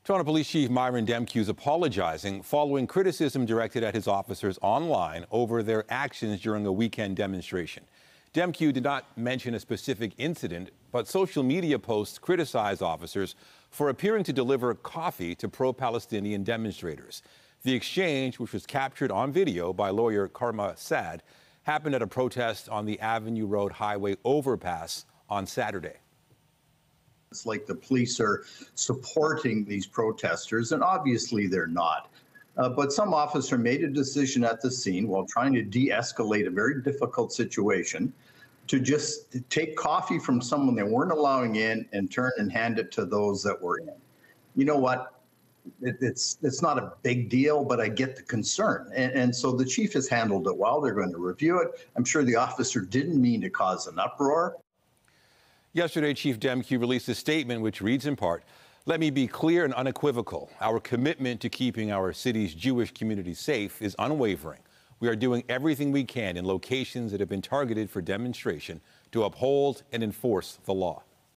Toronto Police Chief Myron Demkiw is apologizing following criticism directed at his officers online over their actions during a weekend demonstration. Demkiw did not mention a specific incident, but social media posts criticized officers for appearing to deliver coffee to pro-Palestinian demonstrators. The exchange, which was captured on video by lawyer Karma Saad, happened at a protest on the Avenue Road Highway overpass on Saturday. It's like the police are supporting these protesters, and obviously they're not. But some officer made a decision at the scene while trying to de-escalate a very difficult situation to just take coffee from someone they weren't allowing in and turn and hand it to those that were in. You know what? It's not a big deal, but I get the concern. And so the chief has handled it well. They're going to review it. I'm sure the officer didn't mean to cause an uproar. Yesterday, Chief Demkiw released a statement which reads in part, "Let me be clear and unequivocal. Our commitment to keeping our city's Jewish community safe is unwavering. We are doing everything we can in locations that have been targeted for demonstration to uphold and enforce the law."